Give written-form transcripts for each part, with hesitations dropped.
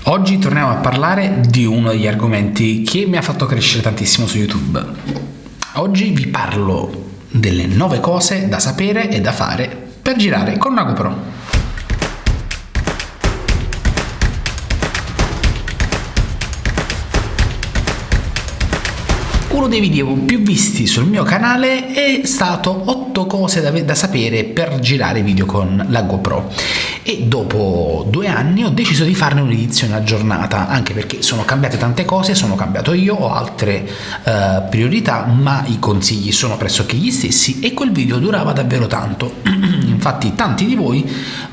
Oggi torniamo a parlare di uno degli argomenti che mi ha fatto crescere tantissimo su YouTube. Oggi vi parlo delle 9 cose da sapere e da fare per girare con una GoPro. Uno dei video più visti sul mio canale è stato 8 cose da sapere per girare video con la GoPro, e dopo 2 anni ho deciso di farne un'edizione aggiornata, anche perché sono cambiate tante cose, sono cambiato io, ho altre priorità, ma i consigli sono pressoché gli stessi e quel video durava davvero tanto. Infatti tanti di voi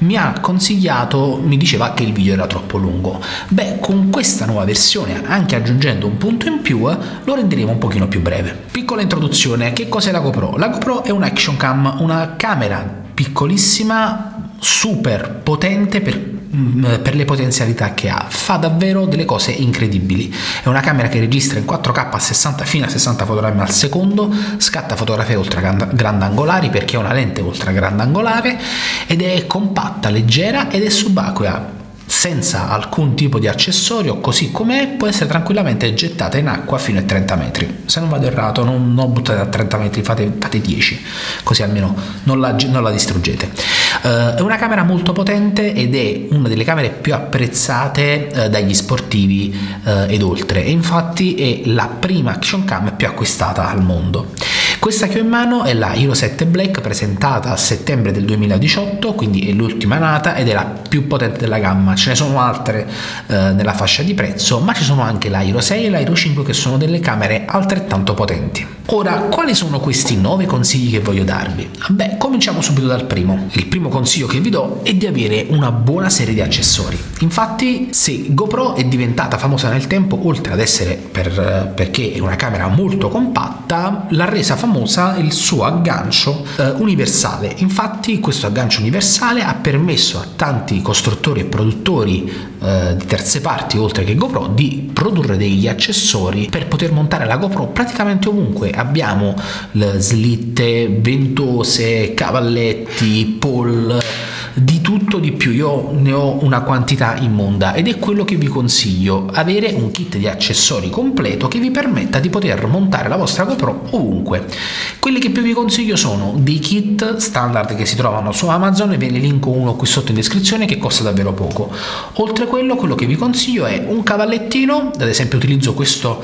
mi diceva che il video era troppo lungo. Beh, con questa nuova versione, anche aggiungendo un punto in più, lo renderemo un pochino più breve. Piccola introduzione: che cos'è la GoPro? La GoPro è un action cam, una camera piccolissima, super potente per le potenzialità che ha. Fa davvero delle cose incredibili. È una camera che registra in 4K a 60 fino a 60 fotogrammi al secondo, scatta fotografie ultra grandangolari perché è una lente ultra grandangolare, ed è compatta, leggera ed è subacquea, senza alcun tipo di accessorio. Così com'è, può essere tranquillamente gettata in acqua fino a 30 metri. Se non vado errato, non buttate a 30 metri, fate 10, così almeno non la distruggete. È una camera molto potente ed è una delle camere più apprezzate dagli sportivi ed oltre, e infatti è la prima action cam più acquistata al mondo. Questa che ho in mano è la Hero 7 Black, presentata a settembre del 2018, quindi è l'ultima nata ed è la più potente della gamma. Ce ne sono altre nella fascia di prezzo, ma ci sono anche la Hero 6 e la Hero 5 che sono delle camere altrettanto potenti. Ora, quali sono questi 9 consigli che voglio darvi? Beh, cominciamo subito dal primo. Il primo consiglio che vi do è di avere una buona serie di accessori. Infatti, se GoPro è diventata famosa nel tempo, oltre ad essere perché è una camera molto compatta, l'ha resa famosa il suo aggancio universale. Infatti questo aggancio universale ha permesso a tanti costruttori e produttori di terze parti, oltre che GoPro, di produrre degli accessori per poter montare la GoPro praticamente ovunque. Abbiamo le slitte, ventose, cavalletti, pole, di tutto di più. Io ne ho una quantità immonda ed è quello che vi consiglio: avere un kit di accessori completo che vi permetta di poter montare la vostra GoPro ovunque. Quelli che più vi consiglio sono dei kit standard che si trovano su Amazon, e ve ne linko uno qui sotto in descrizione che costa davvero poco. Oltre a quello che vi consiglio è un cavallettino. Ad esempio utilizzo questo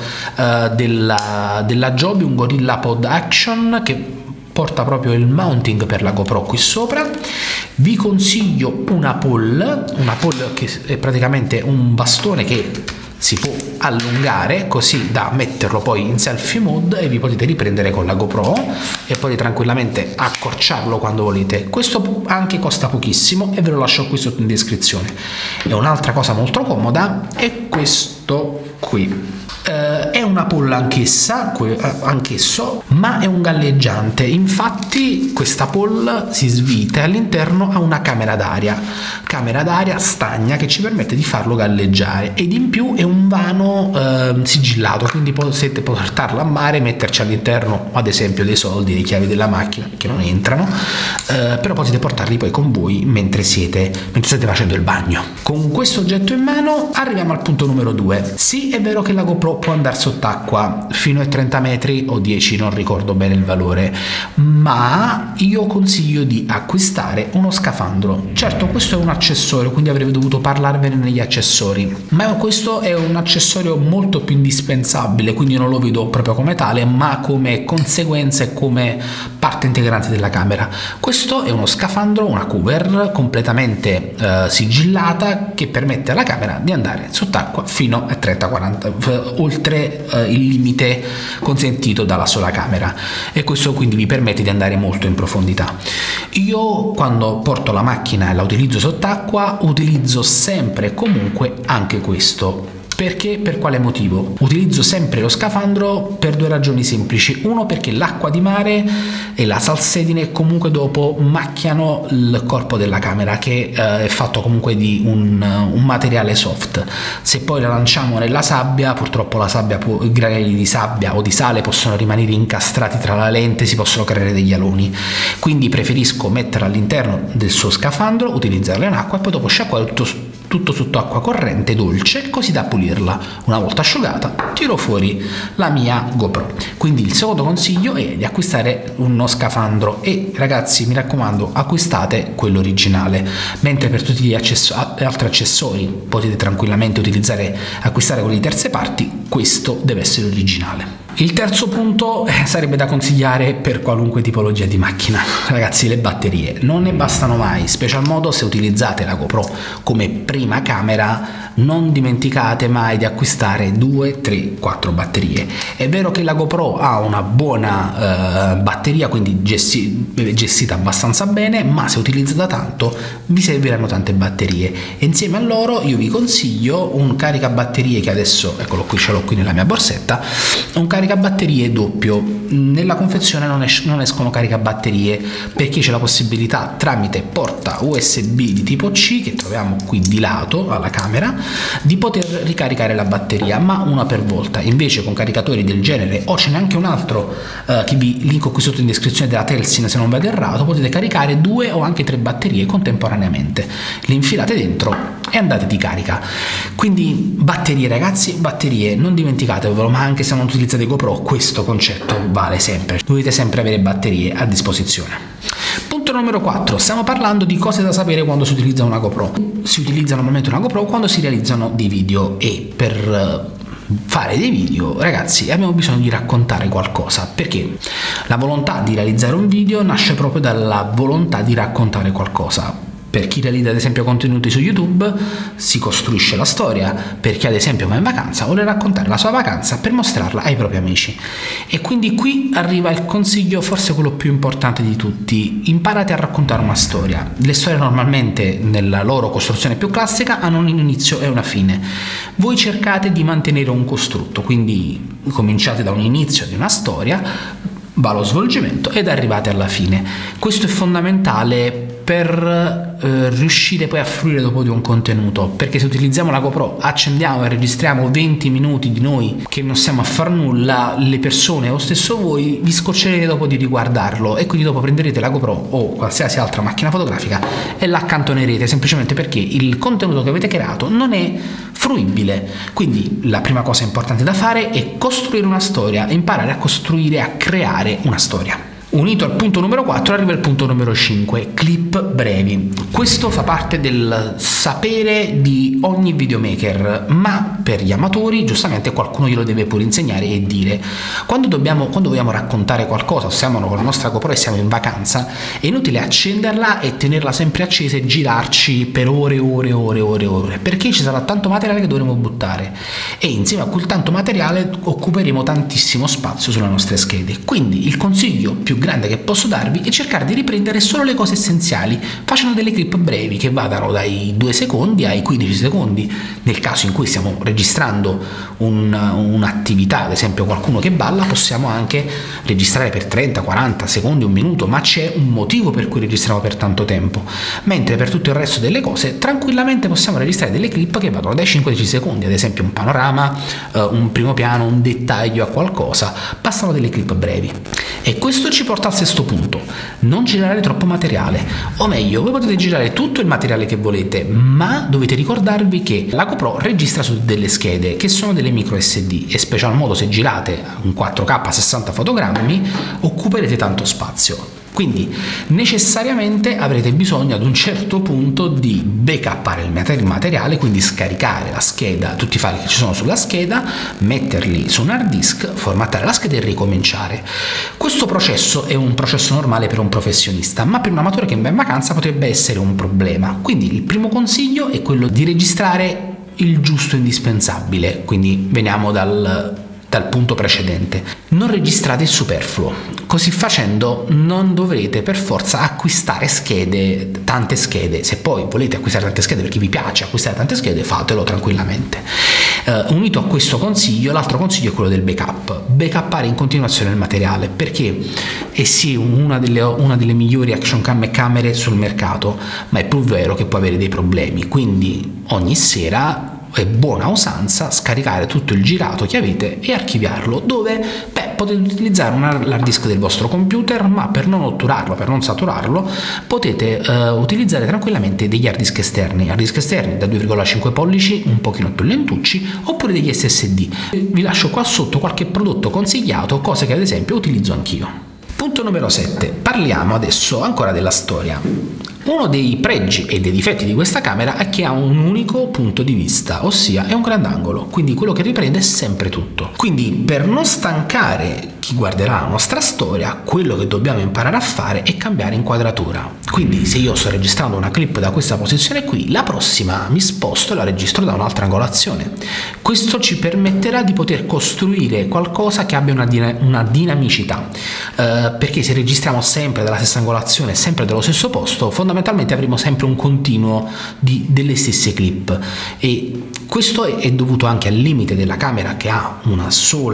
della Joby, un Gorilla Pod Action, che porta proprio il mounting per la GoPro qui sopra. Vi consiglio una pole che è praticamente un bastone che si può allungare così da metterlo poi in selfie mode e vi potete riprendere con la GoPro e potete tranquillamente accorciarlo quando volete. Questo anche costa pochissimo e ve lo lascio qui sotto in descrizione. E un'altra cosa molto comoda è questo qui. È una pole anch'esso, ma è un galleggiante. Infatti questa pole si svita e all'interno ha una camera d'aria stagna che ci permette di farlo galleggiare, ed in più è un vano sigillato, quindi potete portarlo a mare e metterci all'interno ad esempio dei soldi, le chiavi della macchina che non entrano, però potete portarli poi con voi mentre state facendo il bagno. Con questo oggetto in mano arriviamo al punto numero 2. Sì, è vero che la GoPro può andare sott'acqua fino a 30 metri o 10, non ricordo bene il valore, ma io consiglio di acquistare uno scafandro. Certo, questo è un accessorio, quindi avrei dovuto parlarvene negli accessori, ma questo è un accessorio molto più indispensabile, quindi non lo vedo proprio come tale, ma come conseguenza e come parte integrante della camera. Questo è uno scafandro, una cover completamente sigillata, che permette alla camera di andare sott'acqua fino a 30-40, oltre il limite consentito dalla sola camera, e questo quindi vi permette di andare molto in profondità. Io quando porto la macchina e la utilizzo sott'acqua utilizzo sempre e comunque anche questo. Perché? Per quale motivo? Utilizzo sempre lo scafandro per 2 ragioni semplici. Uno, perché l'acqua di mare e la salsedine comunque dopo macchiano il corpo della camera, che è fatto comunque di un materiale soft. Se poi la lanciamo nella sabbia, purtroppo la sabbia i granelli di sabbia o di sale possono rimanere incastrati tra la lente, si possono creare degli aloni. Quindi preferisco metterla all'interno del suo scafandro, utilizzarla in acqua e poi dopo sciacquare tutto sotto acqua corrente dolce, così da pulirla. Una volta asciugata tiro fuori la mia GoPro. Quindi il secondo consiglio è di acquistare uno scafandro e ragazzi, mi raccomando, acquistate quello originale, mentre per tutti gli altri accessori potete tranquillamente acquistare quelli di terze parti, questo deve essere originale. Il terzo punto sarebbe da consigliare per qualunque tipologia di macchina. Ragazzi, le batterie non ne bastano mai, special modo se utilizzate la GoPro come prima camera. Non dimenticate mai di acquistare 2, 3, 4 batterie. È vero che la GoPro ha una buona batteria, quindi gestita abbastanza bene, ma se utilizzata tanto vi serviranno tante batterie, e insieme a loro io vi consiglio un caricabatterie che adesso, eccolo qui, ce l'ho qui nella mia borsetta, un caricabatterie doppio. Nella confezione non escono caricabatterie, perché c'è la possibilità tramite porta USB di tipo C, che troviamo qui di lato alla camera, di poter ricaricare la batteria, ma una per volta. Invece con caricatori del genere, o ce n'è anche un altro che vi linko qui sotto in descrizione, della Telsin se non vado errato, potete caricare 2 o anche 3 batterie contemporaneamente, le infilate dentro e andate di carica. Quindi batterie ragazzi, batterie, non dimenticatevelo, ma anche se non utilizzate GoPro questo concetto vale sempre, dovete sempre avere batterie a disposizione. Punto numero 4, stiamo parlando di cose da sapere quando si utilizza una GoPro. Si utilizza normalmente una GoPro quando si realizzano dei video, e per fare dei video ragazzi abbiamo bisogno di raccontare qualcosa, perché la volontà di realizzare un video nasce proprio dalla volontà di raccontare qualcosa. Per chi realizza ad esempio contenuti su YouTube si costruisce la storia, per chi ad esempio va in vacanza vuole raccontare la sua vacanza per mostrarla ai propri amici. E quindi qui arriva il consiglio, forse quello più importante di tutti: imparate a raccontare una storia. Le storie normalmente nella loro costruzione più classica hanno un inizio e una fine, voi cercate di mantenere un costrutto, quindi cominciate da un inizio di una storia, va lo svolgimento ed arrivate alla fine. Questo è fondamentale per riuscire poi a fruire dopo di un contenuto, perché se utilizziamo la GoPro, accendiamo e registriamo 20 minuti di noi che non stiamo a far nulla, le persone o stesso voi vi scoccerete dopo di riguardarlo, e quindi dopo prenderete la GoPro o qualsiasi altra macchina fotografica e l'accantonerete, semplicemente perché il contenuto che avete creato non è fruibile. Quindi la prima cosa importante da fare è costruire una storia, imparare a costruire, a creare una storia. Unito al punto numero 4 arriva il punto numero 5, clip brevi. Questo fa parte del sapere di ogni videomaker, ma per gli amatori giustamente qualcuno glielo deve pure insegnare e dire. Quando vogliamo raccontare qualcosa, siamo con la nostra GoPro e siamo in vacanza, è inutile accenderla e tenerla sempre accesa e girarci per ore, perché ci sarà tanto materiale che dovremo buttare, e insieme a quel tanto materiale occuperemo tantissimo spazio sulle nostre schede. Quindi il consiglio più grande che posso darvi è cercare di riprendere solo le cose essenziali, facendo delle clip brevi che vadano dai 2 secondi ai 15 secondi. Nel caso in cui stiamo registrando un'attività, ad esempio qualcuno che balla, possiamo anche registrare per 30, 40 secondi, un minuto, ma c'è un motivo per cui registriamo per tanto tempo. Mentre per tutto il resto delle cose tranquillamente possiamo registrare delle clip che vadano dai 5 ai 10 secondi, ad esempio un panorama, un primo piano, un dettaglio a qualcosa, bastano delle clip brevi. E questo ci porta al sesto punto: non girare troppo materiale, o meglio, voi potete girare tutto il materiale che volete, ma dovete ricordarvi che la GoPro registra su delle schede che sono delle micro SD, e special modo se girate un 4K 60 fotogrammi occuperete tanto spazio. Quindi necessariamente avrete bisogno ad un certo punto di backuppare il materiale, quindi scaricare la scheda, tutti i file che ci sono sulla scheda, metterli su un hard disk, formattare la scheda e ricominciare. Questo processo è un processo normale per un professionista, ma per un amatore che va in vacanza potrebbe essere un problema. Quindi il primo consiglio è quello di registrare il giusto indispensabile. Quindi veniamo dal punto precedente: non registrate il superfluo. Così facendo non dovrete per forza acquistare schede, tante schede. Se poi volete acquistare tante schede perché vi piace acquistare tante schede, fatelo tranquillamente. Unito a questo consiglio, l'altro consiglio è quello del backuppare in continuazione il materiale, perché è sì una delle migliori action cam e camere sul mercato, ma è pur vero che può avere dei problemi. Quindi ogni sera è buona usanza scaricare tutto il girato che avete e archiviarlo, dove potete utilizzare un hard disk del vostro computer, ma per non otturarlo, per non saturarlo, potete utilizzare tranquillamente degli hard disk esterni da 2,5 pollici, un pochino più lentucci, oppure degli SSD. Vi lascio qua sotto qualche prodotto consigliato, cose che ad esempio utilizzo anch'io. Punto numero 7. Parliamo adesso ancora della storia. Uno dei pregi e dei difetti di questa camera è che ha un unico punto di vista, ossia è un grandangolo, quindi quello che riprende è sempre tutto. Quindi per non stancare chi guarderà la nostra storia, quello che dobbiamo imparare a fare è cambiare inquadratura. Quindi se io sto registrando una clip da questa posizione qui, la prossima mi sposto e la registro da un'altra angolazione. Questo ci permetterà di poter costruire qualcosa che abbia una dinamicità, perché se registriamo sempre dalla stessa angolazione, sempre dallo stesso posto, fondamentalmente avremo sempre un continuo delle stesse clip, e questo è dovuto anche al limite della camera, che ha un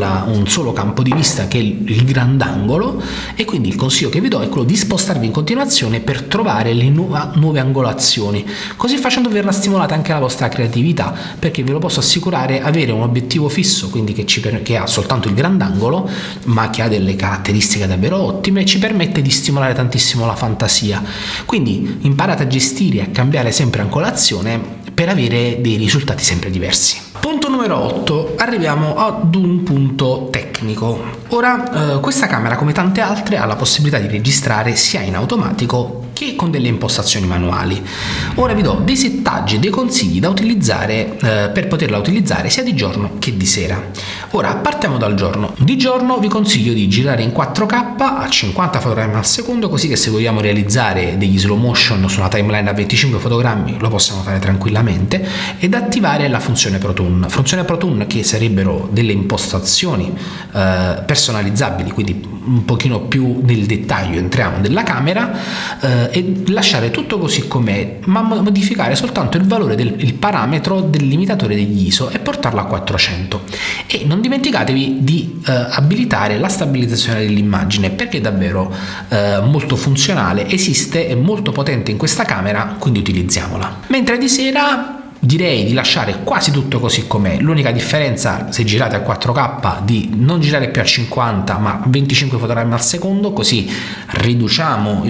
solo campo di vista, che è il grandangolo, e quindi il consiglio che vi do è quello di spostarvi in continuazione per trovare le nuove angolazioni. Così facendo verrà stimolata anche la vostra creatività, perché ve lo posso assicurare, avere un obiettivo fisso, quindi che ha soltanto il grandangolo, ma che ha delle caratteristiche davvero ottime, ci permette di stimolare tantissimo la fantasia. Quindi imparate a gestire e a cambiare sempre angolazione per avere dei risultati sempre diversi. Punto numero 8, arriviamo ad un punto tecnico. Ora, questa camera, come tante altre, ha la possibilità di registrare sia in automatico che con delle impostazioni manuali. Ora vi do dei settaggi e dei consigli da utilizzare per poterla utilizzare sia di giorno che di sera. Ora partiamo dal giorno. Di giorno vi consiglio di girare in 4K a 50 fotogrammi al secondo, così che se vogliamo realizzare degli slow motion su una timeline a 25 fotogrammi lo possiamo fare tranquillamente, ed attivare la funzione ProTune. Funzione ProTune che sarebbero delle impostazioni personalizzabili, quindi un pochino più nel dettaglio entriamo nella camera, e lasciare tutto così com'è, ma modificare soltanto il valore il parametro del limitatore degli ISO e portarlo a 400. E non dimenticatevi di abilitare la stabilizzazione dell'immagine, perché è davvero molto funzionale, esiste, è molto potente in questa camera, quindi utilizziamola. Mentre di sera direi di lasciare quasi tutto così com'è. L'unica differenza, se girate a 4K, di non girare più a 50 ma a 25 fotogrammi al secondo, così riduciamo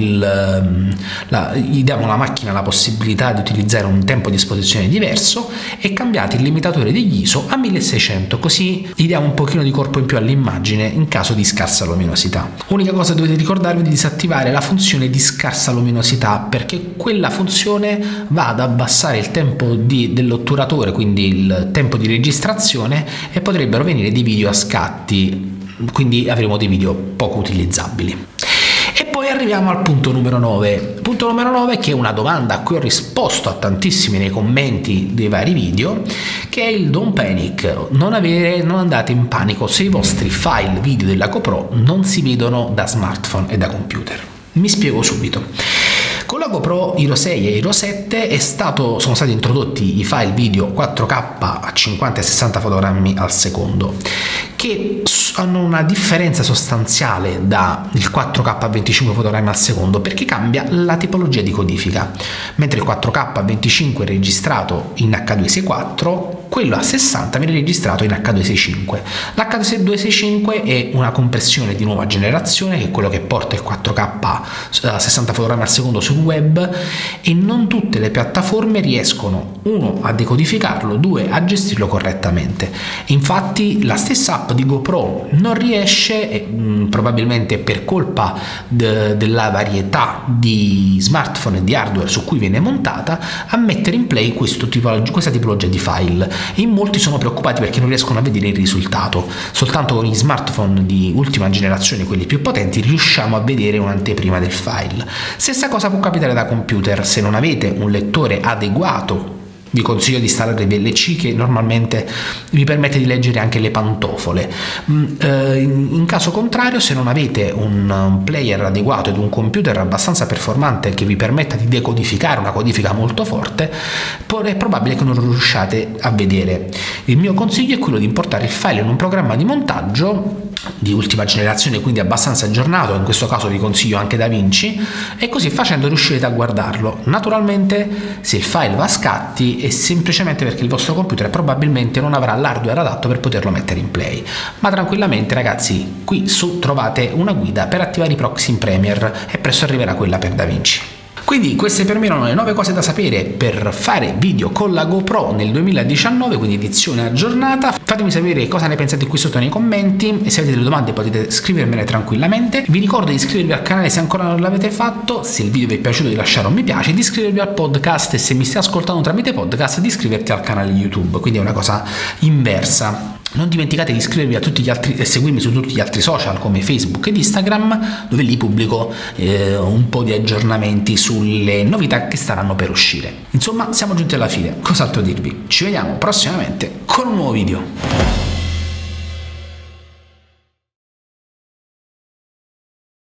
gli diamo alla macchina la possibilità di utilizzare un tempo di esposizione diverso, e cambiate il limitatore degli ISO a 1600, così gli diamo un pochino di corpo in più all'immagine in caso di scarsa luminosità. Unica cosa, dovete ricordarvi di disattivare la funzione di scarsa luminosità, perché quella funzione va ad abbassare il tempo dell'otturatore, quindi il tempo di registrazione, e potrebbero venire dei video a scatti, quindi avremo dei video poco utilizzabili. E poi arriviamo al punto numero 9. Punto numero 9, che è una domanda a cui ho risposto a tantissimi nei commenti dei vari video, che è il don't panic. Non andate in panico se i vostri file video della GoPro non si vedono da smartphone e da computer. Mi spiego subito. Con la GoPro Hero 6 e Hero 7 sono stati introdotti i file video 4K a 50 e 60 fotogrammi al secondo, che hanno una differenza sostanziale dal 4K a 25 fotogrammi al secondo, perché cambia la tipologia di codifica. Mentre il 4K a 25 è registrato in H264, quello a 60 viene registrato in H265. L'H265 è una compressione di nuova generazione, che è quello che porta il 4K a 60 fotogrammi al secondo sul web, e non tutte le piattaforme riescono, 1, a decodificarlo, 2, a gestirlo correttamente. Infatti la stessa app di GoPro non riesce, probabilmente per colpa della varietà di smartphone e di hardware su cui viene montata, a mettere in play questa tipologia di file. E in molti sono preoccupati perché non riescono a vedere il risultato. Soltanto con gli smartphone di ultima generazione, quelli più potenti, riusciamo a vedere un'anteprima del file. Stessa cosa può capitare da computer. Se non avete un lettore adeguato, vi consiglio di installare VLC, che normalmente vi permette di leggere anche le pantofole. In caso contrario, se non avete un player adeguato ed un computer abbastanza performante che vi permetta di decodificare una codifica molto forte, è probabile che non lo riusciate a vedere. Il mio consiglio è quello di importare il file in un programma di montaggio di ultima generazione, quindi abbastanza aggiornato, in questo caso vi consiglio anche DaVinci, e così facendo riuscirete a guardarlo. Naturalmente se il file va a scatti è semplicemente perché il vostro computer probabilmente non avrà l'hardware adatto per poterlo mettere in play, ma tranquillamente ragazzi, qui su trovate una guida per attivare i proxy in Premiere e presto arriverà quella per DaVinci. Quindi queste per me erano le 9 cose da sapere per fare video con la GoPro nel 2019, quindi edizione aggiornata. Fatemi sapere cosa ne pensate qui sotto nei commenti e se avete delle domande potete scrivermele tranquillamente. Vi ricordo di iscrivervi al canale se ancora non l'avete fatto, se il video vi è piaciuto di lasciare un mi piace, di iscrivervi al podcast e se mi stai ascoltando tramite podcast di iscriverti al canale YouTube, quindi è una cosa inversa. Non dimenticate di iscrivervi a tutti gli altri e seguirmi su tutti gli altri social come Facebook ed Instagram, dove lì pubblico un po' di aggiornamenti sulle novità che staranno per uscire. Insomma, siamo giunti alla fine. Cos'altro dirvi? Ci vediamo prossimamente con un nuovo video.